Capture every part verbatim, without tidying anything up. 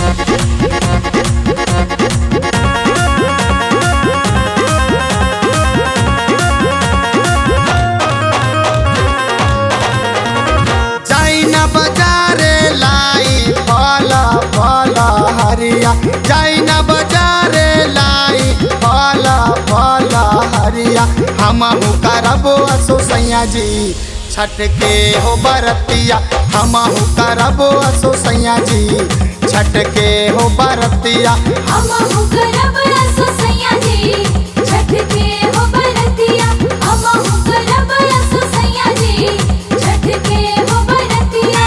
जाइना बाजारे लाई फल फल हरिया हमहु करबो असो सैया जी छठ के हो बरतिया। हमहु करबो असो सैया जी छठ के हो बरतिया। हमहु करब असो सैया जी छठ के हो बरतिया। हमहु करब असो सैया जी छठ के हो बरतिया।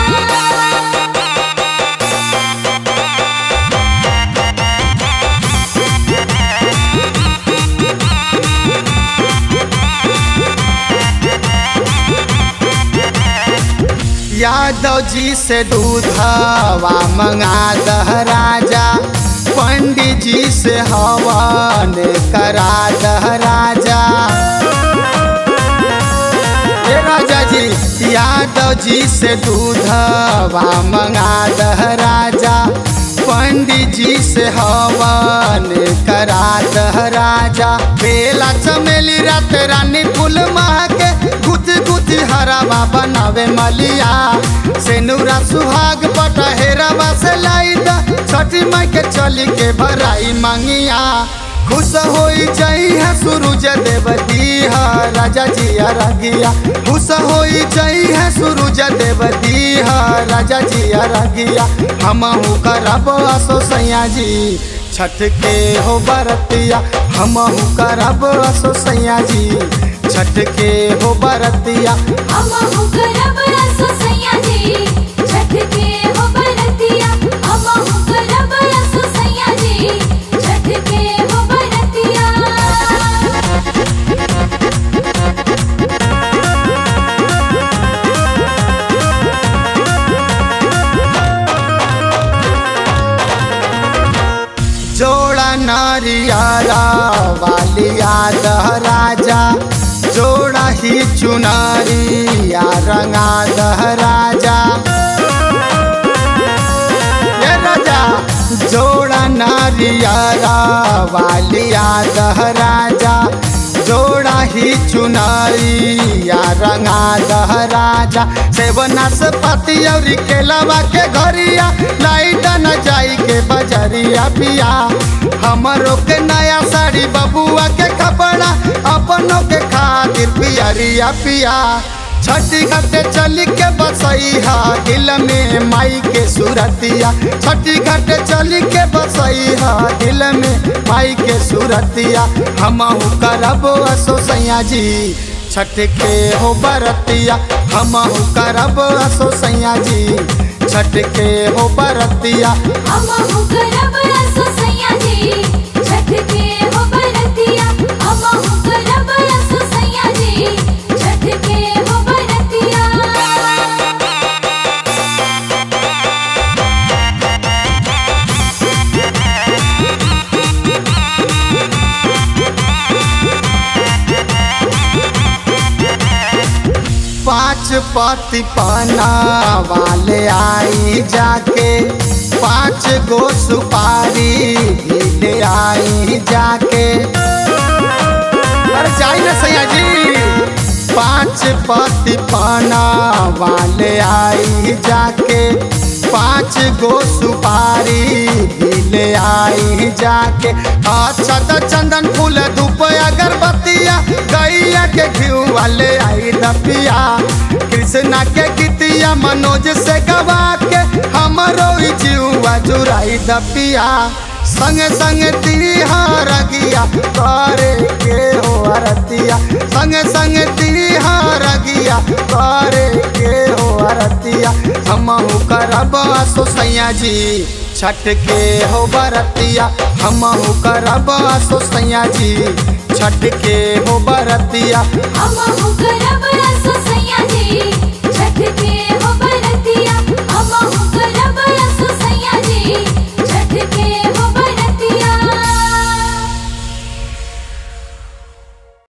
यादव जी से दूधवा मंगा दह राजा, पंडित जी से हवन करा दह राजा। ए राजा जी यादव जी से दूधवा मंगा दह राजा, पंडित जी से हवन करा दह राजा। बेला चमेली रात रानी फूल महके गुथ गुथ हरावा बनावे मलिया। सेनुरा सुहाग पटहेरावा से लाई दा छठी माई के चली के भराई मांगिया। खुश होई जाई है सूरज देव दीहा राजा जी अरगिया। खुश होई जाई है सूरज देव दीहा राजा जी अरगिया। हमहु करब असो सैया जी छठ के हो बरतिया। हमहु करब असो सैया जी छठ के हो बरतिया। हमहु करब असो सैया जी छठ के हो बरतिया। हमहु करब असो सैया जी छठ के हो बरतिया। जोड़ा नारियाला वालिया दह राजा, जोड़ा ही चुनारिया रंगा दह राजा। ये राजा जोड़ा नारियाला वालिया दह राजा, जोड़ा ही चुनारिया रंगा दह राजा। सेवना से पति और केलावा के घरिया लाइट न जाई के बजरिया पिया। हमरो के नया साड़ी बबुआ के कपड़ा अपनों के खातिर पियरिया पिया। छठी घाटे चली के बसैहा दिल में माई के सूरतिया। छठी घाटे चली के बसैहा दिल में माई के सूरतिया। हमहु करब असो सैया जी छठ के हो बरतिया। हमहु करब असो सैया जी छठ के हो बरतिया। हमहु करब असो सैया जी छठ के हो बरतिया। हमहु करब असो सैया जी छठ के हो बरतिया। पाँच पति पाना वाले आई जाके, पाँच गो सुपारी भी ले आई जाके। अरे जाई ना सैया जी। पाँच पति पाना वाले आई जाके, पाँच गो सुपारी भी ले आई जाके। अच्छा तो चंदन फूल धूप अगरबत्तिया, गैया के घिउ वाले आई दपिया। कृष्णा के गीतिया मनोज से गवा के हमरो जीवा जुराई दपिया। संग संग तिहार गिया करे के हो अरतिया। संग संग तिहार गिया करे के हो अरतिया। हमहु करब असो सैया जी छठ के हो बरतिया। हमहु करब असो सैया जी छठ के हो बरतिया। हमहु करब